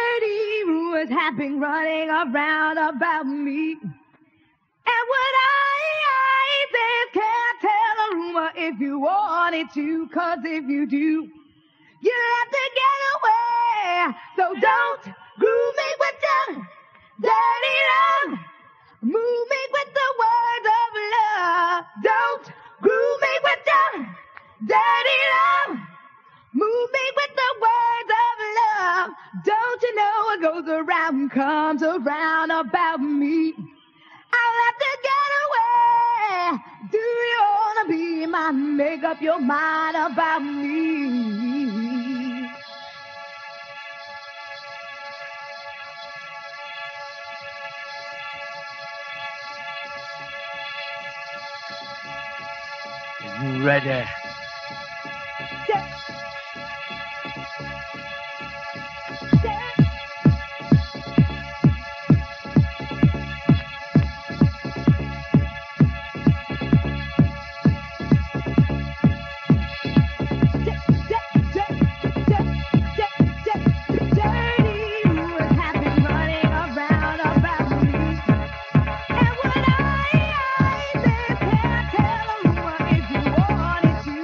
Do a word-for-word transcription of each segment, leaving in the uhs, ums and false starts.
Dirty rumors have been running around about me. And what I, I said can't tell a rumor if you wanted to, cause if you do, you'll have to get away. So don't groove me with the dirty love. Move me with the words of love. Don't groove me with the dirty love. Move me with the words of love. Don't you know what goes around comes around about me? I'll have to get away. Do you wanna be mine? Make up your mind about me. Are you ready? Yeah. If you wanted to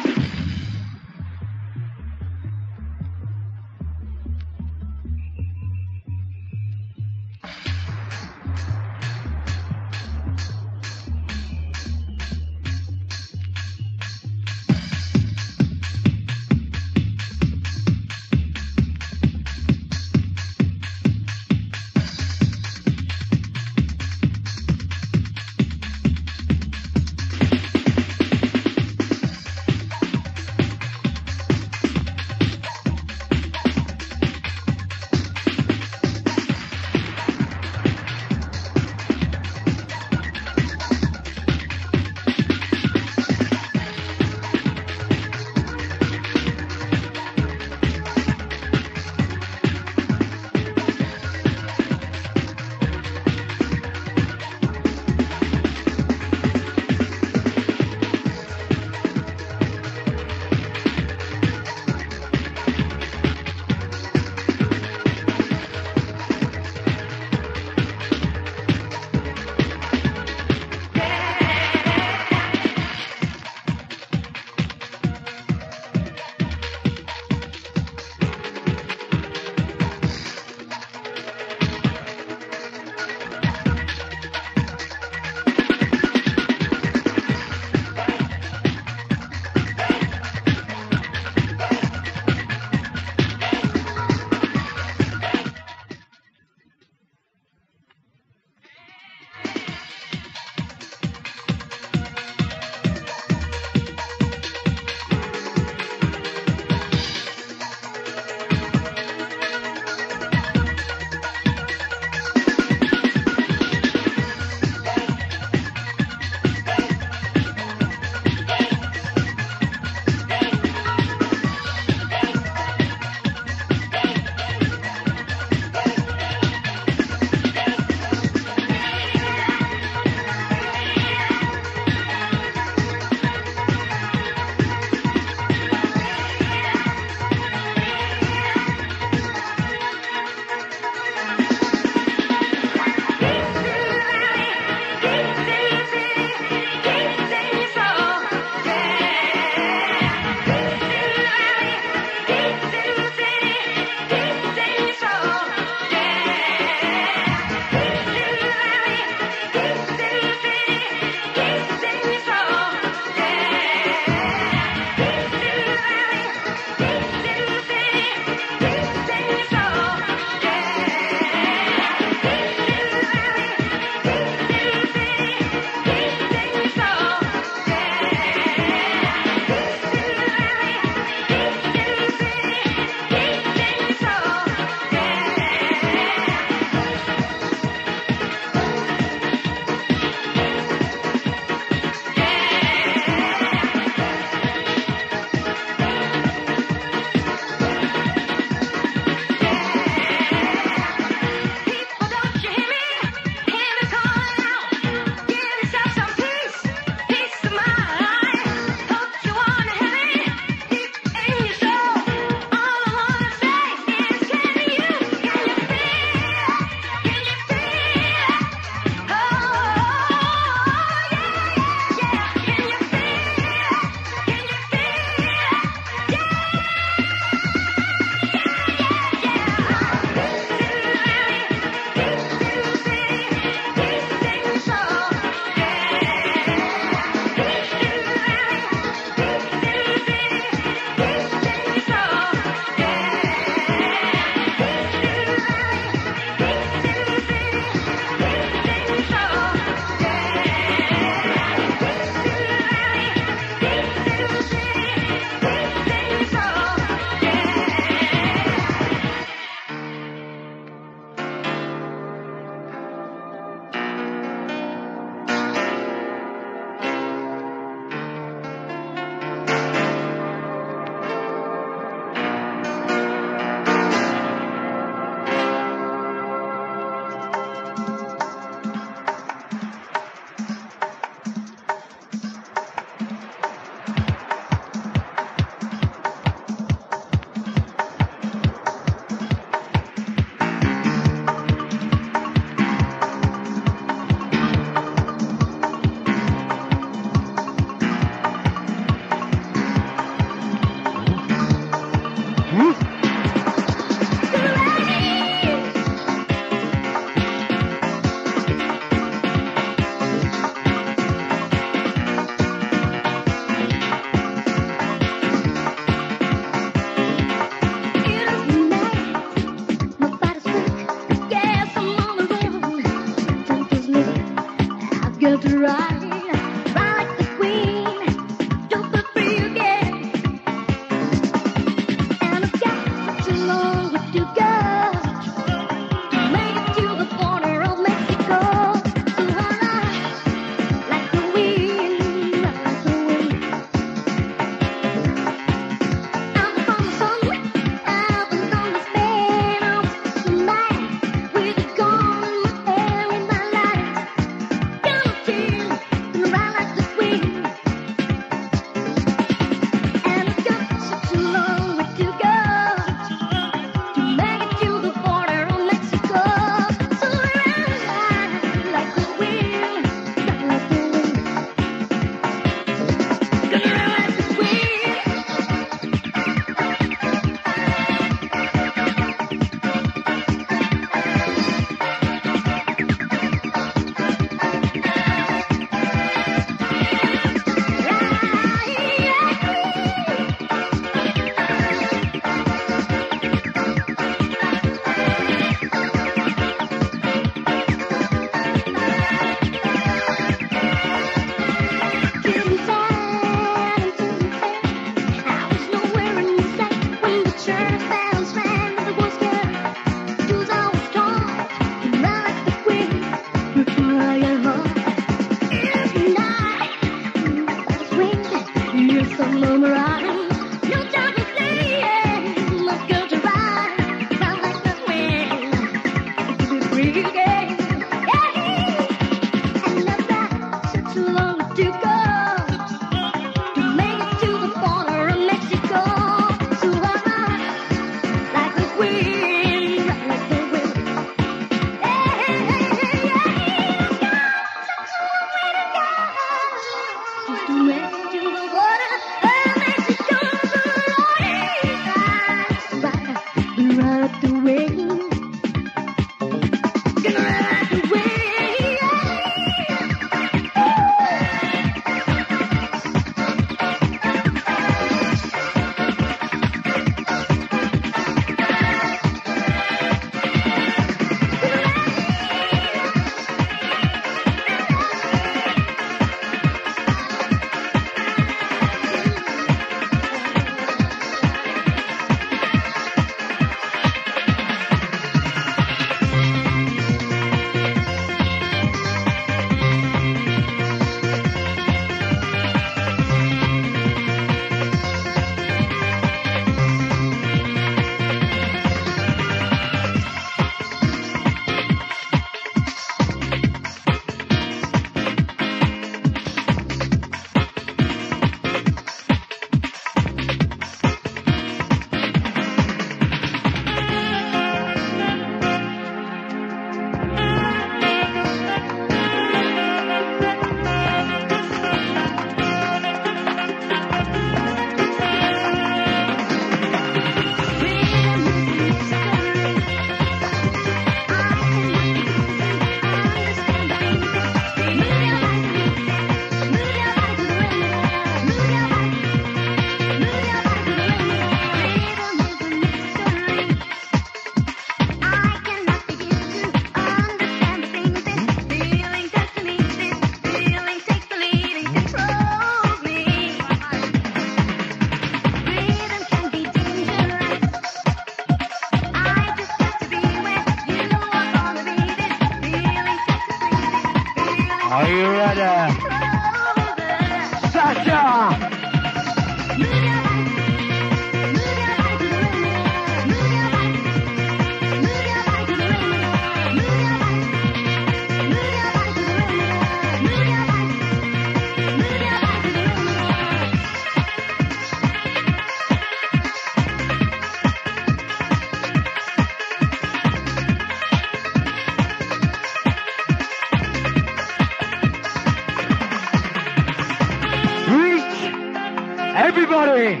Everybody,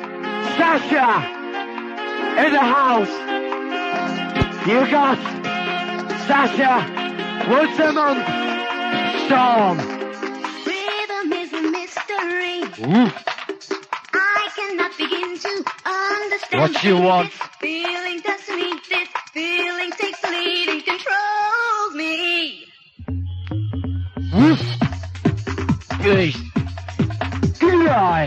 Sasha in the house. You got Sasha once a month. Storm. Rhythm is a mystery. Ooh. I cannot begin to understand. What you want? This feeling doesn't need this feeling takes the lead and controls me. Ooh. Good. Good eye.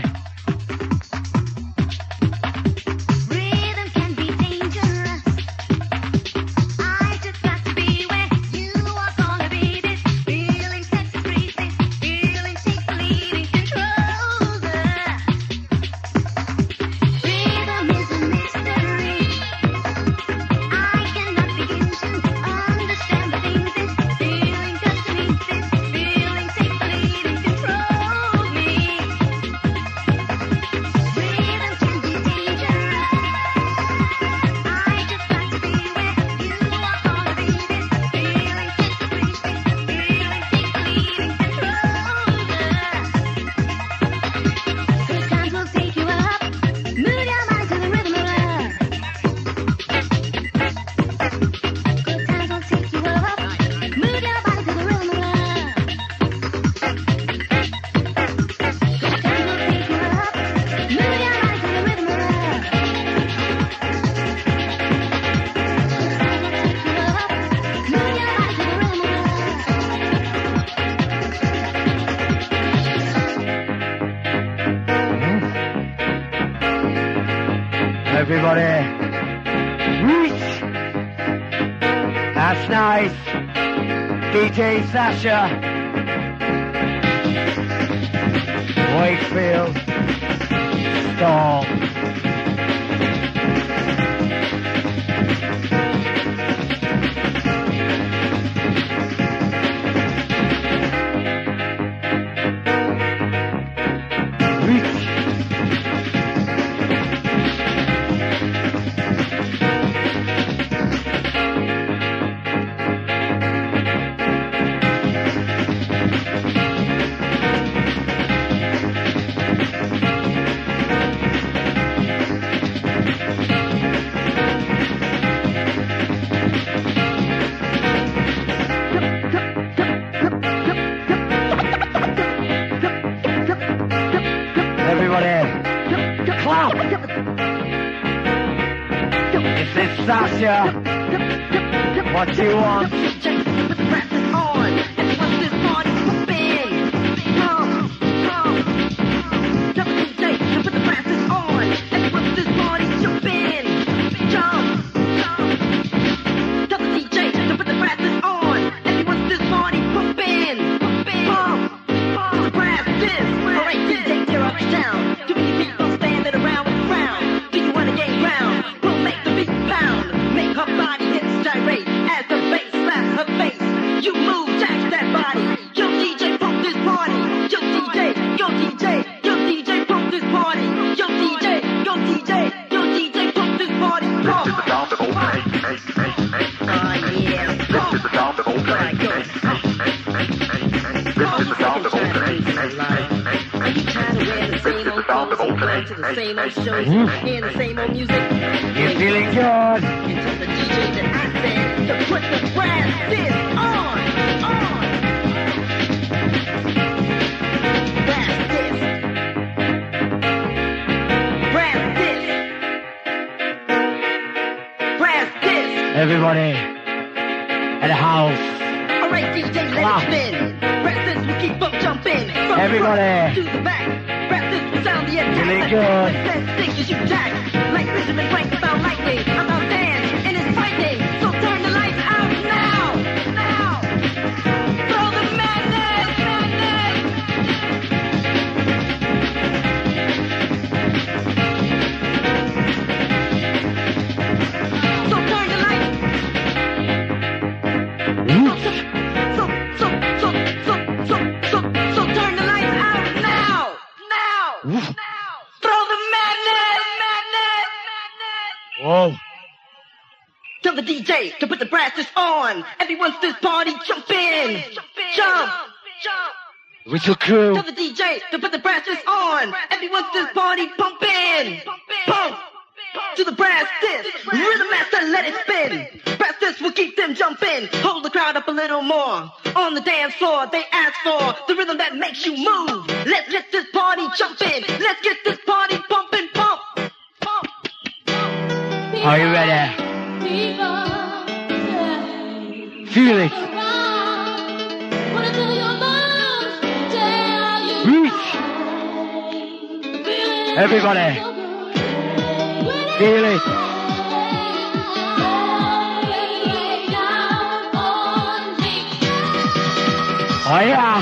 Rhythm can be dangerous. I just got to be where you are gonna be. This feeling sets us free. This feeling takes the lead and controls us. Rhythm is a mystery. I cannot begin to understand the things this feeling does to me. This feeling takes the lead and controls me. Rhythm can be dangerous. I just got to be where you are gonna be. This feeling sets us free. This feeling takes the lead and controls us. Good times will take you up. Move your mind to the rhythm of love. Good times will take you up. Move your body to the rhythm of love. Good times will take you up. Move your body to the rhythm of love. Everybody, reach. That's nice. D J Sasha. Wakefield. Storm. Reach. This is Sasha. What you want? Same old shows, hearing the same old music. You're feeling good. And tell the D J that I said to put the brass disc on, on. Brass disc. Brass disc. Brass disc. Everybody at the house. All right, D J, let Wow. it spin. Brass disc will keep on jumping. From Everybody. the front to the back. Brass disc will sound the attack. Feeling Like good. that stick as you jack. Like Benjamin Franklin about lightning. About dance and it's frightening. So turn the lights out now. Now. Throw the madness. Madness. So turn the lights. So, so, so, so, so, so, so, so turn the lights out now. Now. Oof. Throw the madness. Madness. Madness. Whoa. Tell the D J to put the brasses on. Everyone's this party, jump in. Jump. Jump. Whistle crew. Tell the D J to put the brasses on. Everyone's this party, pump in. Pump. To the brass disc. Rhythm master, let it spin. Brass disc will keep them jumping. Hold the crowd up a little more. On the dance floor, they ask for the rhythm that makes you move. Let's get this party jumping. Let's get this party pumping, pump. Pump. Are you ready? Feel it. Reach. Everybody. Feel it. Oh yeah.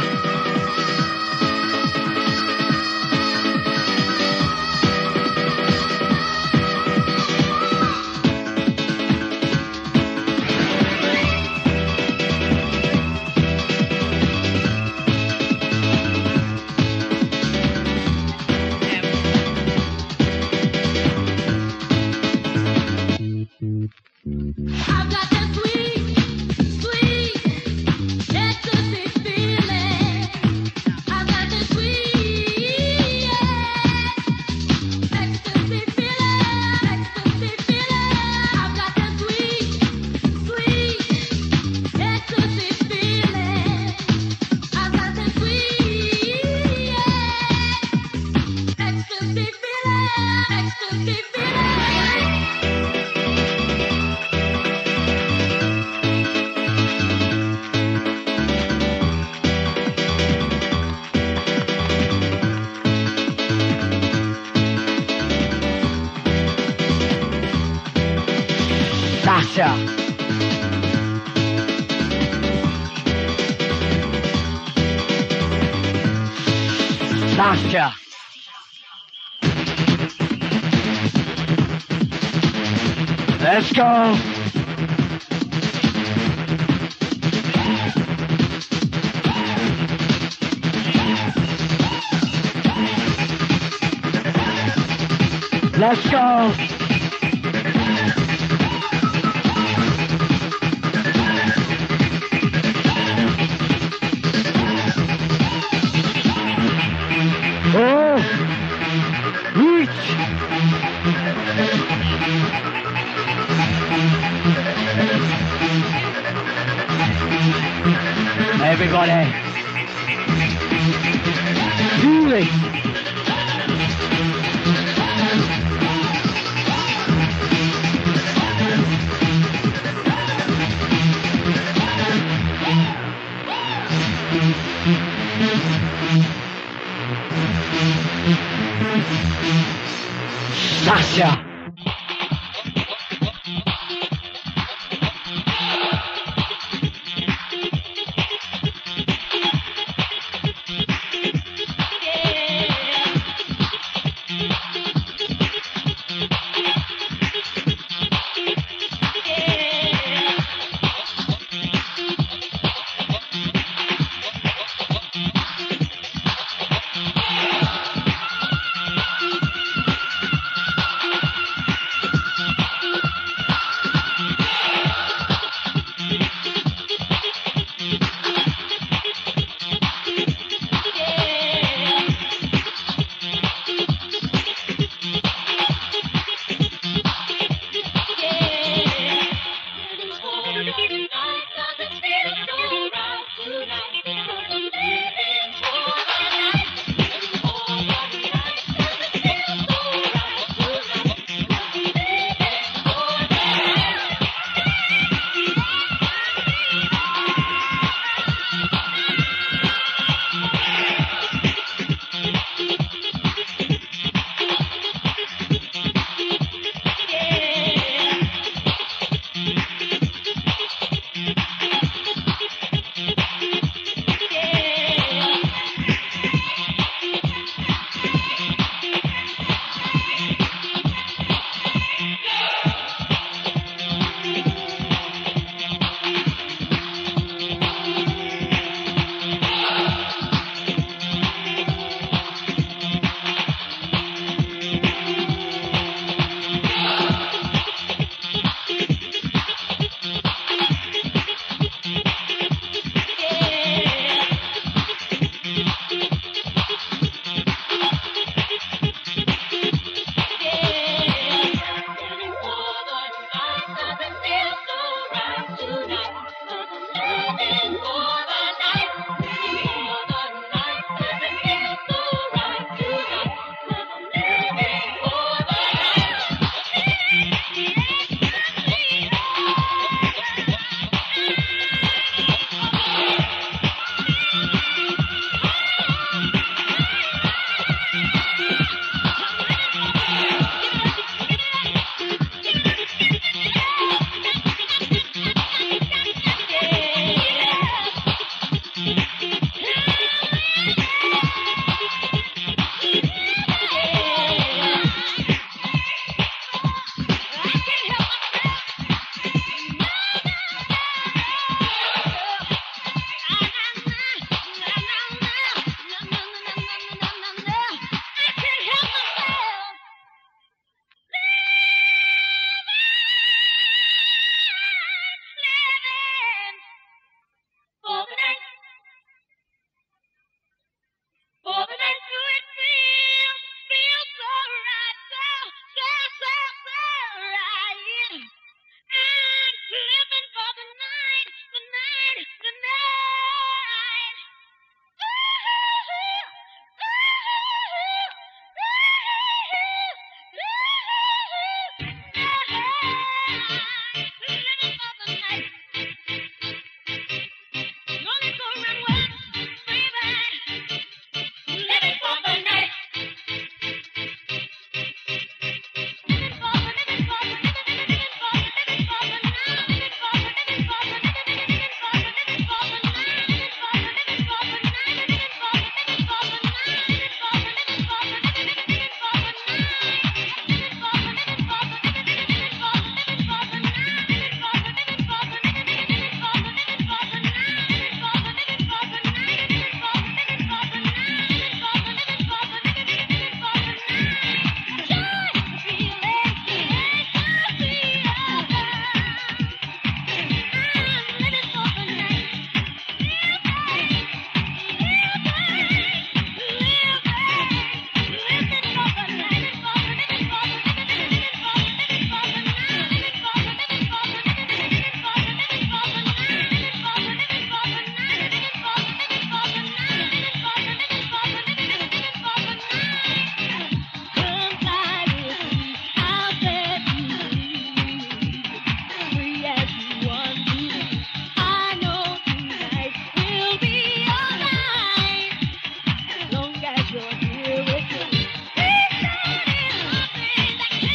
I've got that sweet, sweet ecstasy feeling. I've got that sweet ecstasy feeling, ecstasy feeling. I've got that sweet, sweet ecstasy feeling. I've got that sweet ecstasy feeling, ecstasy feeling. Sasha. Sasha. Let's go. Let's go. Oh, reach. Everybody. Feel it. Tasha. Long as you're here with me.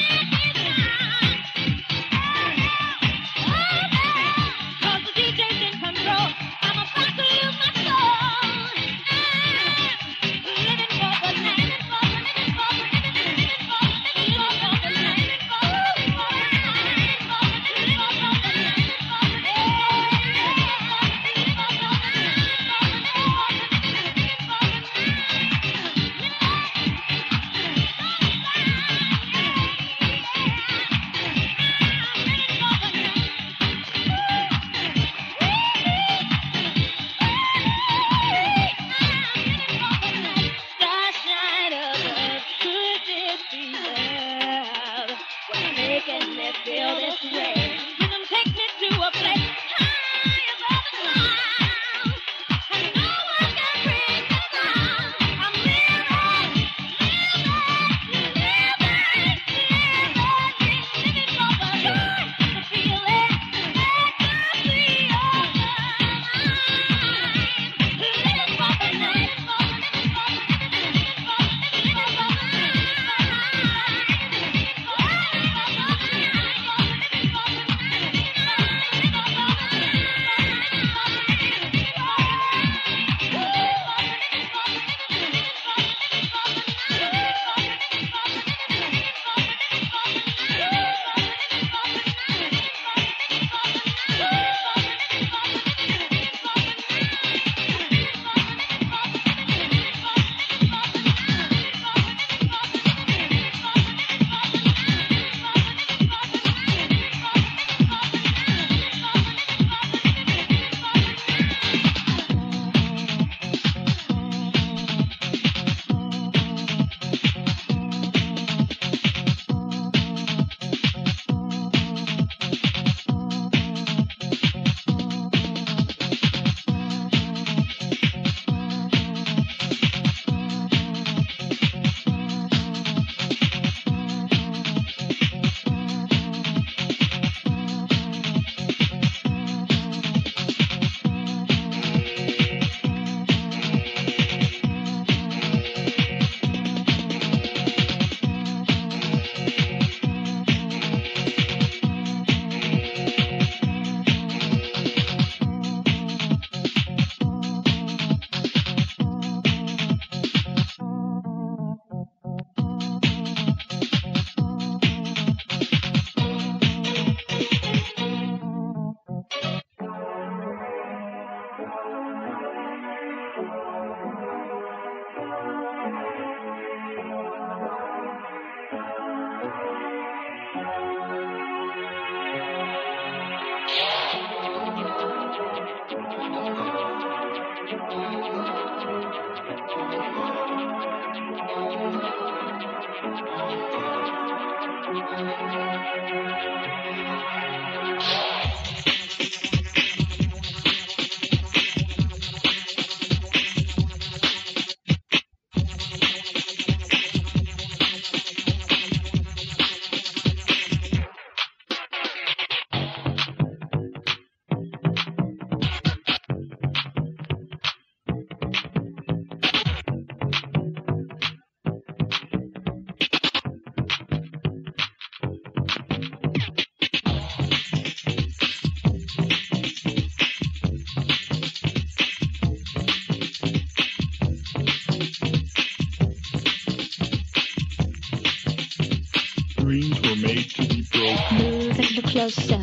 closer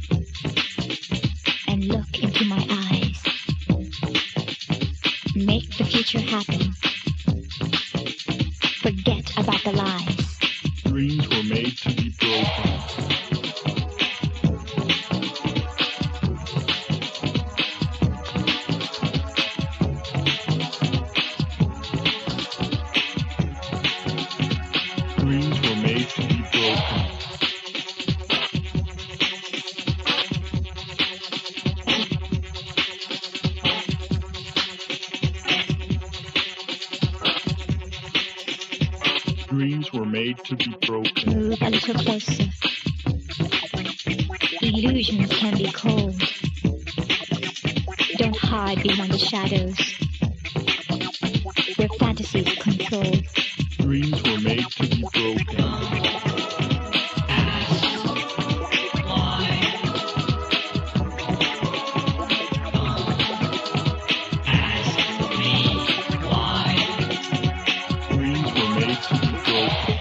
and look into my eyes. Make the future happen. Forget about the lies. Dreams were made to be broken. Dreams were made to be broken. Dreams were made to be broken. Move a little closer. Illusions can be cold. Don't hide behind the shadows where fantasies control. Dreams were made to be broken. Dreams were made to be broken.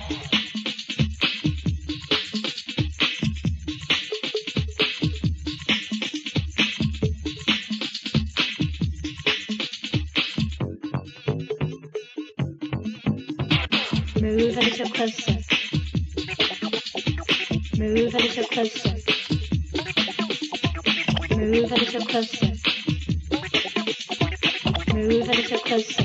Move a little closer. Move a little closer. Move a little closer. Move a little closer.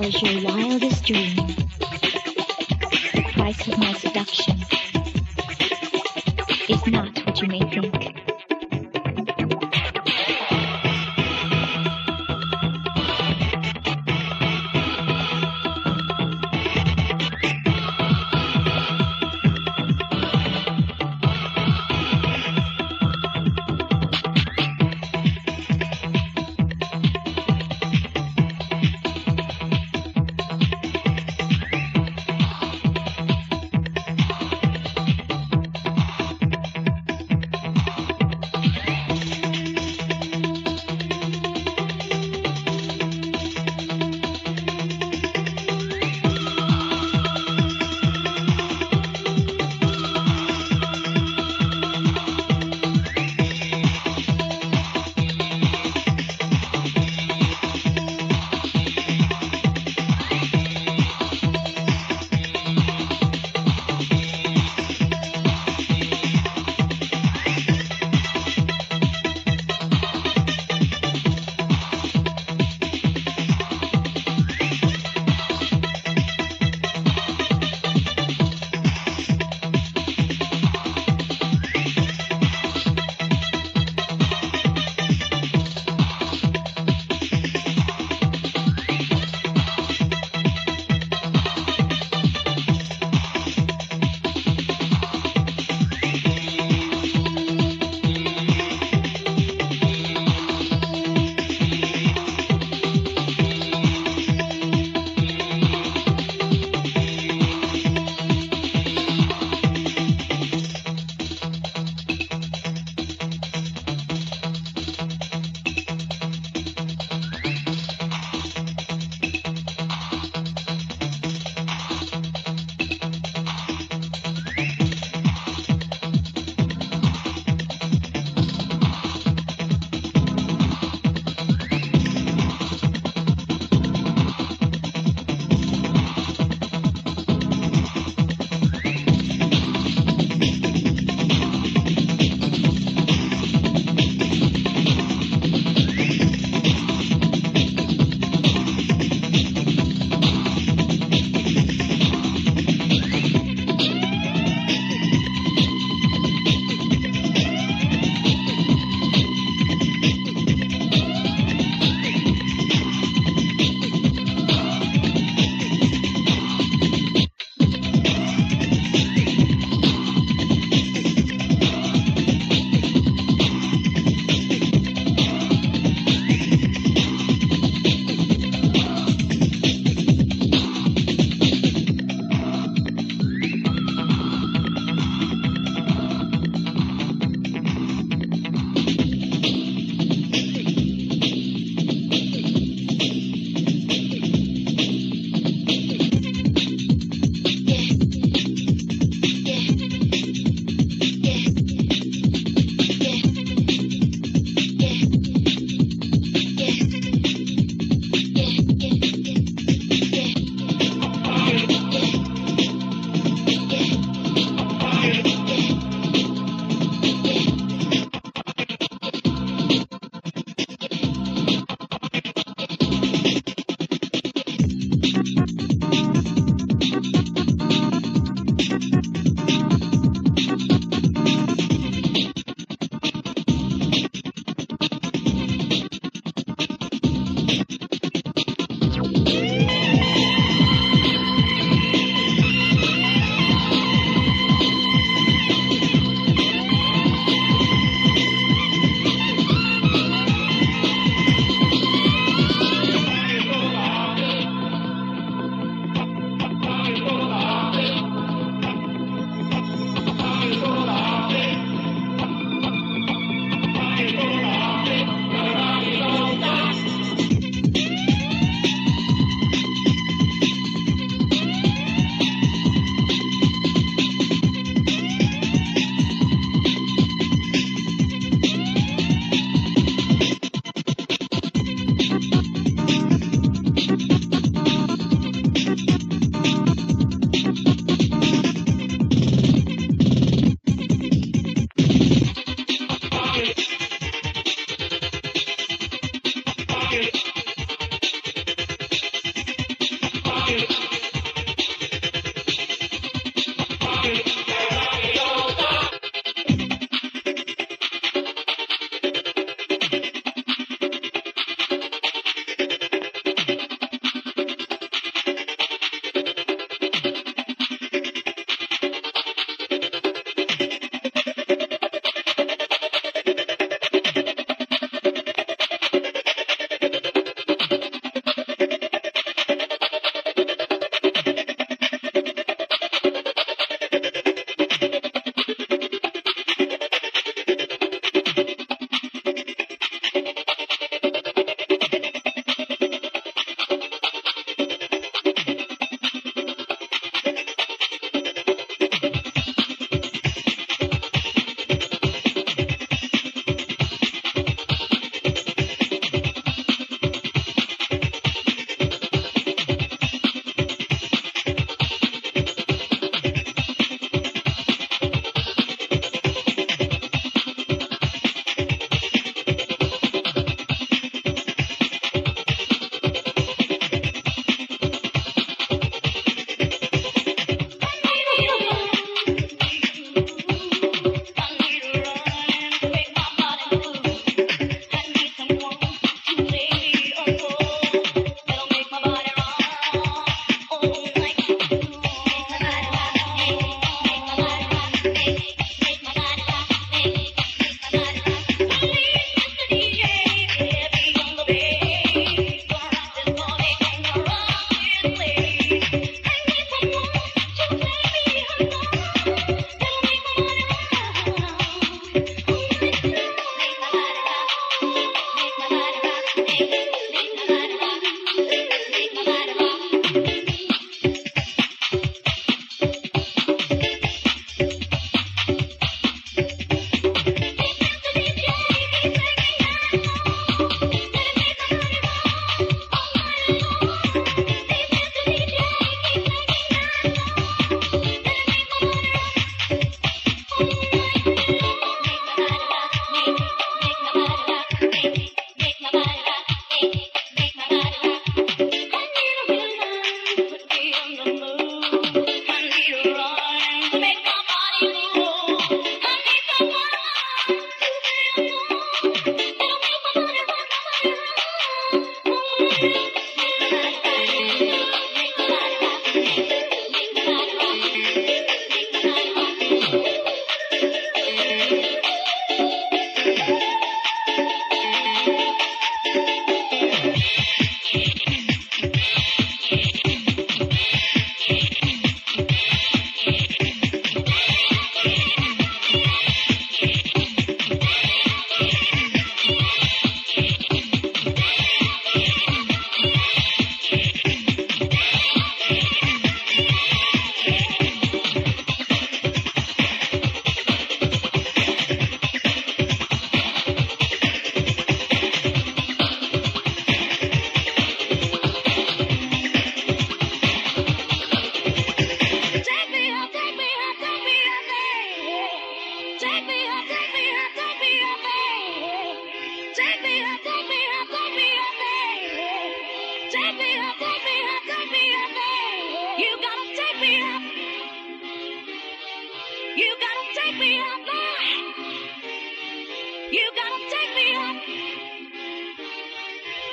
was your wildest dream. The price of my seduction is not what you may think.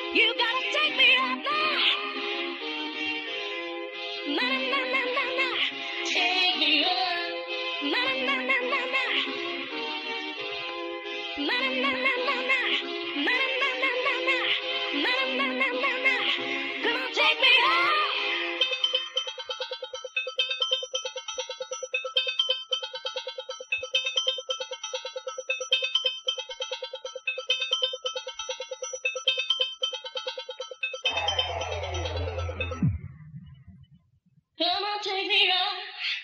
You gotta take me up there. Na na na na na na. Take me up. Na na na na na na. Na na na na na na. Na na na na na na. Na na na na na. Come on, take me up. Come on, take me up.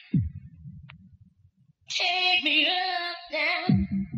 Take me up now.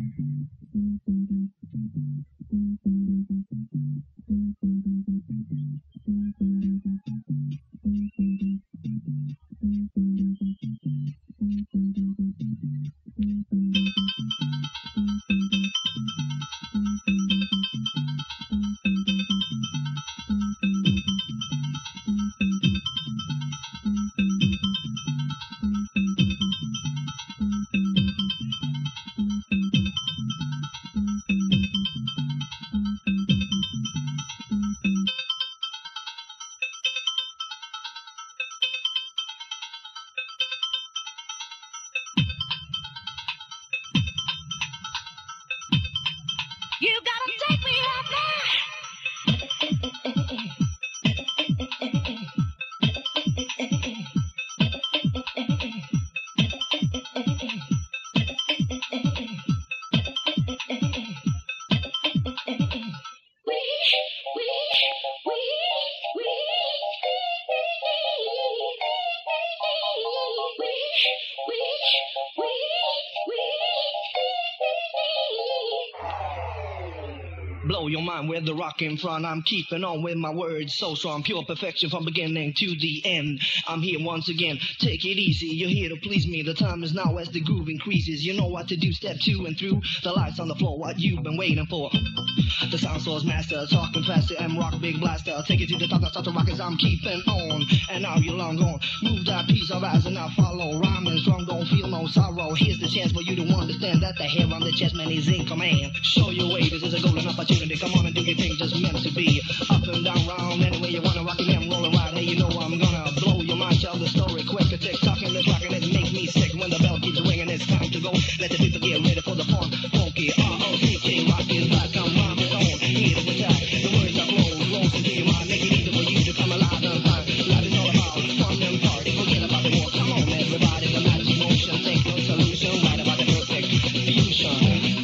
You gotta take me up there. We, we, we, we, we, we, we, Blow your mind with the rock in front. I'm keeping on with my words so strong. Pure perfection from beginning to the end. I'm here once again. Take it easy. You're here to please me. The time is now as the groove increases. You know what to do. Step two and through. The lights on the floor. What you've been waiting for. The sound source master. Talking faster and rock big blaster. Take it to the top. Now start to rock as I'm keeping on. And now you're long gone. Move that piece of eyes and now follow. Rhyming strong. Don't feel no sorrow. Here's the chance for you to understand that the hair on the chest man is in command. Show your way. This is a golden opportunity. Come on and do your thing, just meant to be. Up and down, round, anyway you wanna rock it, I'm rolling right. Hey, you know I'm gonna blow your mind, tell the story quick. A tick tocking, this rocking, it make me sick. When the bell keeps ringing, it's time to go. Let the people get ready for the fun. Funky, R O C K, rock is back, I'm rhyming on. Here to attack, the words are flow, flows into your mind, make it easy for you to come alive and find. Life is all about fun and party, forget about the war. Come on, everybody, the magic motion, take no solution, right about the perfect fusion.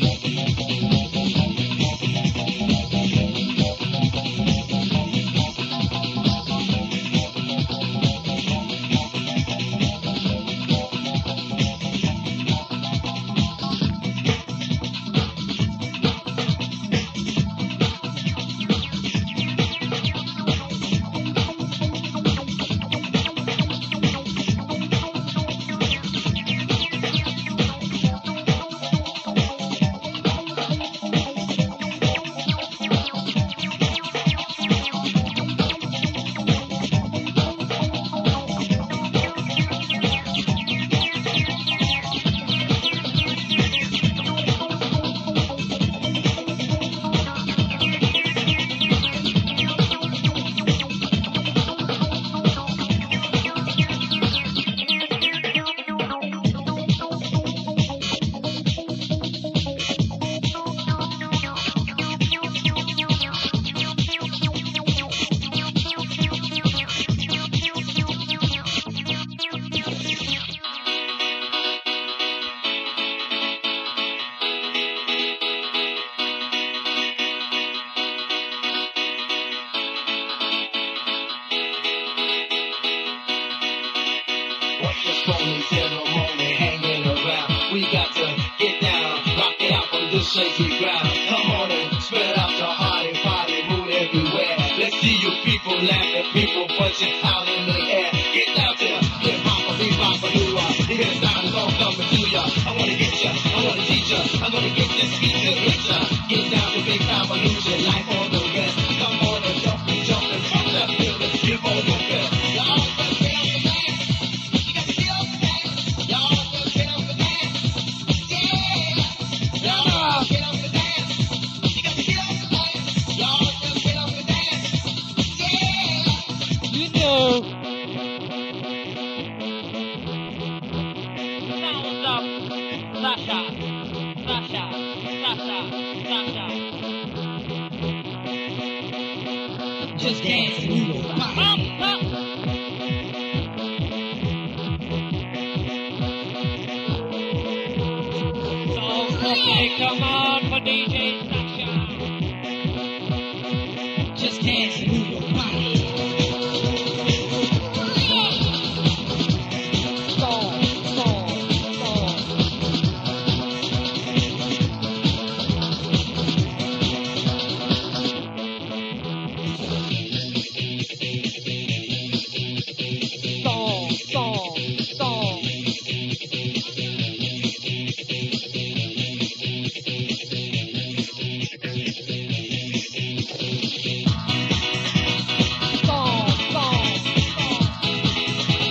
phony ceremony hanging around. We got to get down, rock it out from this shaky ground. Come on and spread out your heart and party, move everywhere. Let's see you people laughing, people punching out in the air. Get down to the hip hop, beat hop, do the good sound is all coming to ya. I wanna get ya, I wanna teach ya, I'm gonna get this beat to hit ya. Get down to big revolution, life on the rest. Come on and jump, jump and jump that feeling, skip on the best. Y'all just get on the dance, you got to get on the dance. Y'all just get on the dance, yeah. Y'all get on the dance, you got to get on the dance. Y'all just get on the dance, Just dance and move your body. So somebody come on for D J Sasha. Just dance and move your body. Song, song, song. Song, song, song. Song, song, song.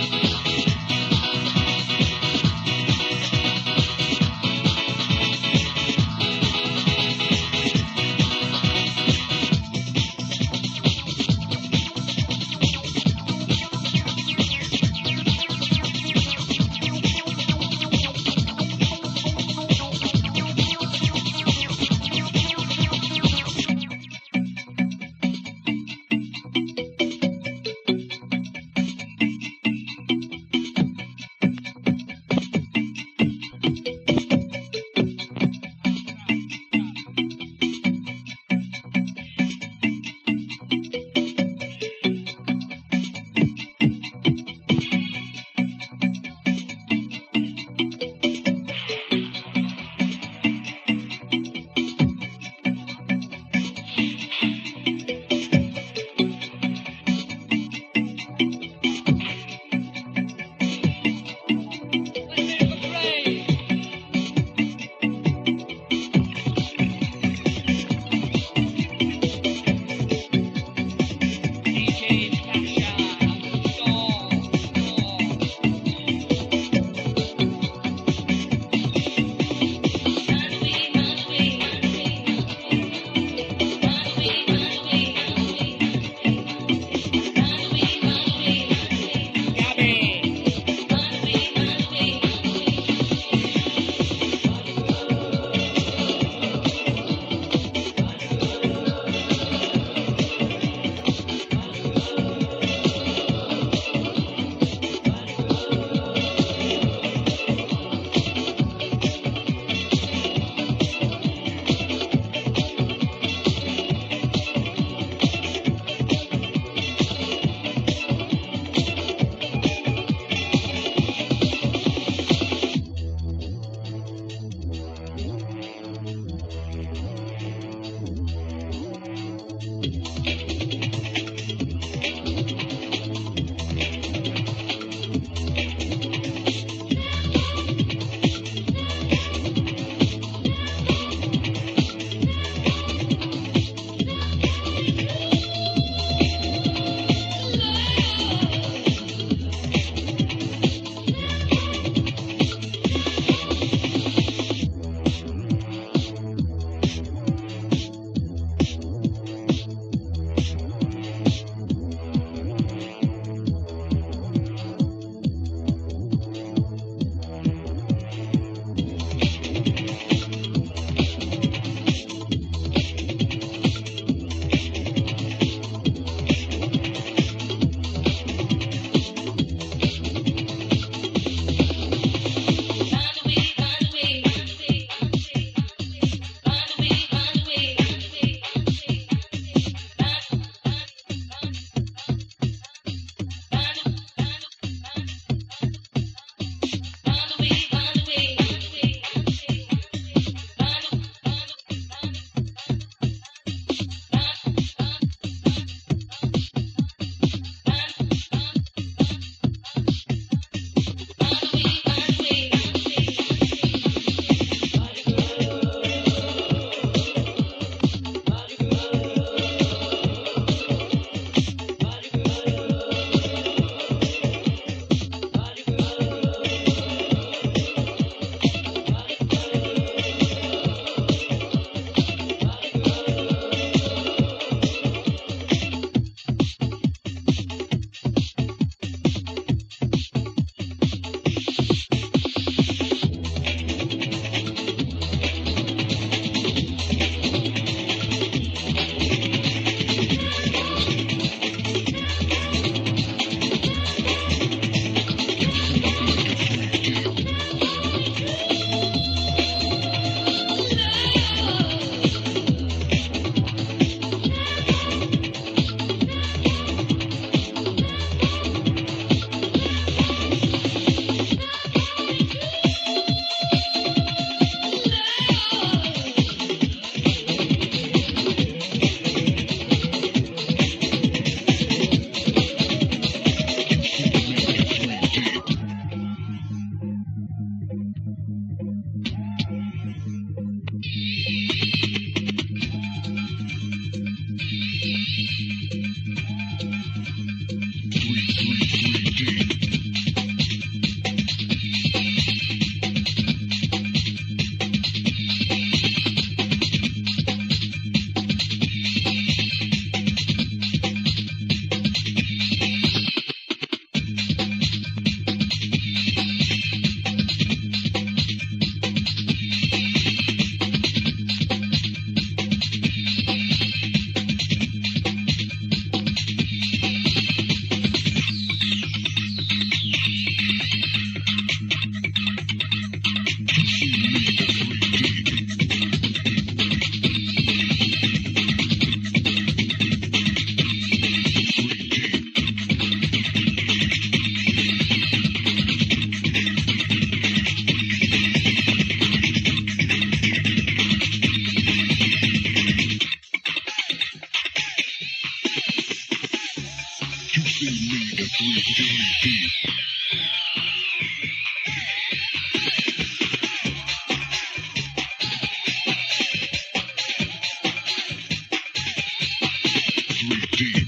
three D.